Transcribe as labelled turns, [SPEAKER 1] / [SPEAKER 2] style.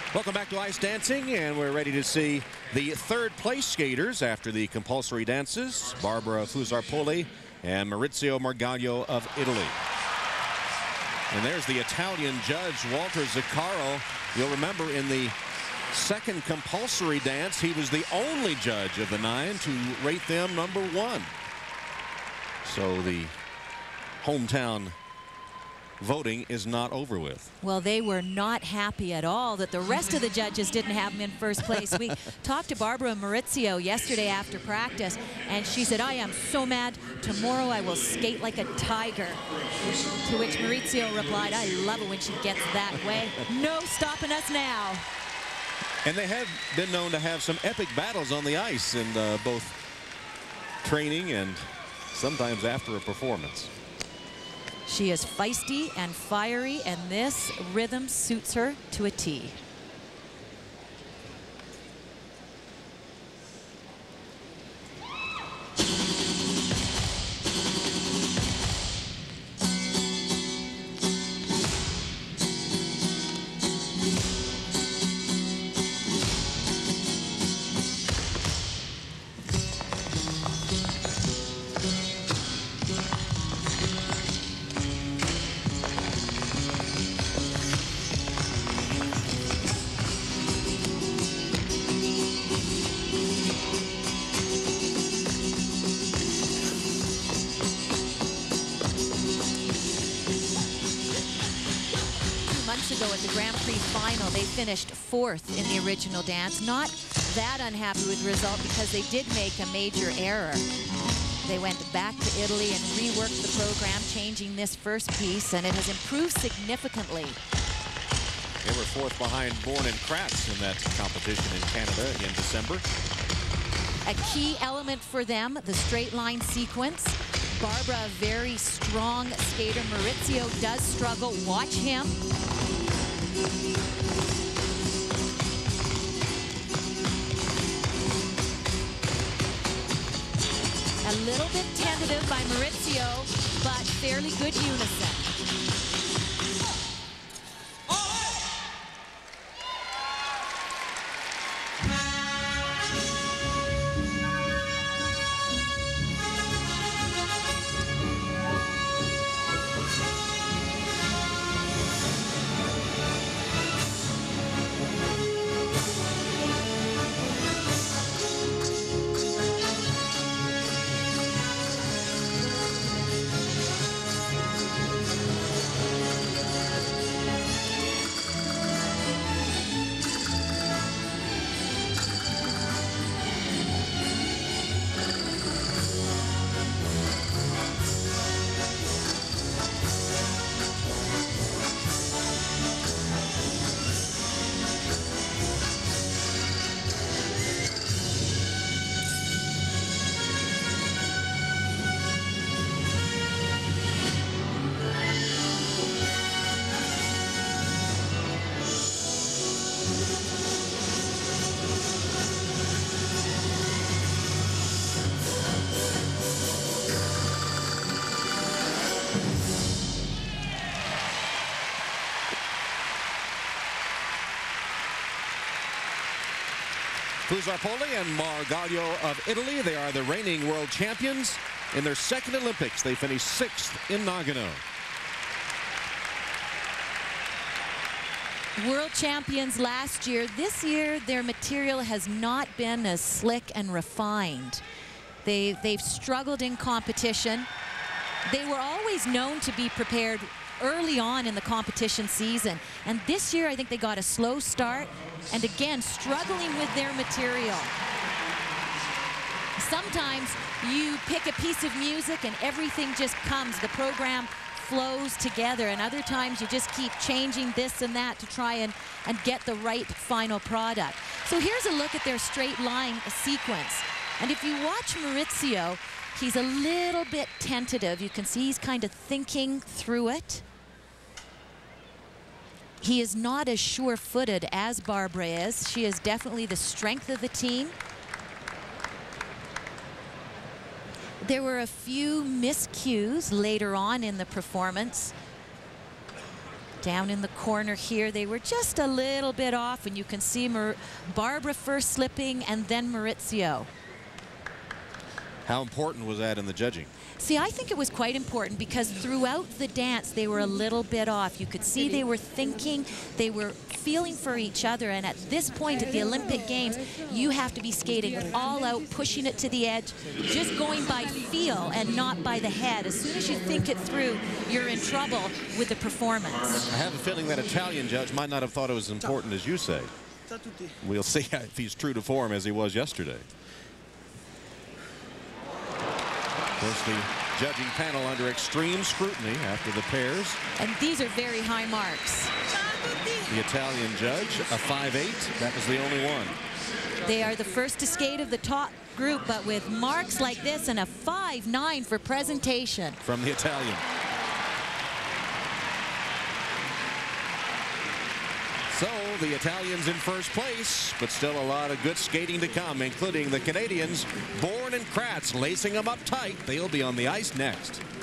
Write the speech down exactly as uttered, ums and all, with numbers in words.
[SPEAKER 1] Welcome back to Ice Dancing, and we're ready to see the third place skaters after the compulsory dances, Barbara Fusarpoli and Maurizio Margaglio of Italy. And there's the Italian judge, Walter Zuccaro. You'll remember in the second compulsory dance, he was the only judge of the nine to rate them number one. So the hometown voting is not over with.
[SPEAKER 2] Well, they were not happy at all that the rest of the judges didn't have him in first place. We talked to Barbara Maurizio yesterday after practice, and she said, I am so mad. Tomorrow I will skate like a tiger. To which Maurizio replied, I love it when she gets that way. No stopping us now.
[SPEAKER 1] And they have been known to have some epic battles on the ice in uh, both training and sometimes after a performance.
[SPEAKER 2] She is feisty and fiery, and this rhythm suits her to a T. Ago at the Grand Prix final, they finished fourth in the original dance. Not that unhappy with the result because they did make a major error. They went back to Italy and reworked the program, changing this first piece, and it has improved significantly.
[SPEAKER 1] They were fourth behind Bourne and Kratz in that competition in Canada in December.
[SPEAKER 2] A key element for them, the straight line sequence. Barbara, a very strong skater. Maurizio does struggle. Watch him. A little bit tentative by Maurizio, but fairly good unison.
[SPEAKER 1] Fusarpoli and Margaglio of Italy, they are the reigning world champions. In their second Olympics, they finished sixth in Nagano.
[SPEAKER 2] World champions last year. This year, their material has not been as slick and refined. They, they've struggled in competition. They were always known to be prepared early on in the competition season. And this year, I think they got a slow start. And again, struggling with their material. Sometimes you pick a piece of music and everything just comes. The program flows together. And other times you just keep changing this and that to try and, and get the right final product. So here's a look at their straight line sequence. And if you watch Maurizio, he's a little bit tentative. You can see he's kind of thinking through it. He is not as sure-footed as Barbara is. She is definitely the strength of the team. There were a few miscues later on in the performance. Down in the corner here, they were just a little bit off, and you can see Mar Barbara first slipping and then Maurizio.
[SPEAKER 1] How important was that in the judging?
[SPEAKER 2] See, I think it was quite important because throughout the dance, they were a little bit off. You could see they were thinking, they were feeling for each other, and at this point at the Olympic Games, you have to be skating all out, pushing it to the edge, just going by feel and not by the head. As soon as you think it through, you're in trouble with the performance.
[SPEAKER 1] I have a feeling that Italian judge might not have thought it was as important as you say. We'll see if he's true to form as he was yesterday. Of course, the judging panel under extreme scrutiny after the pairs.
[SPEAKER 2] And these are very high marks.
[SPEAKER 1] The Italian judge, a five eight. That was the only one.
[SPEAKER 2] They are the first to skate of the top group, but with marks like this and a five nine for presentation.
[SPEAKER 1] From the Italian. So the Italians in first place, but still a lot of good skating to come, including the Canadians, Bourne and Kratz, lacing them up tight. They'll be on the ice next.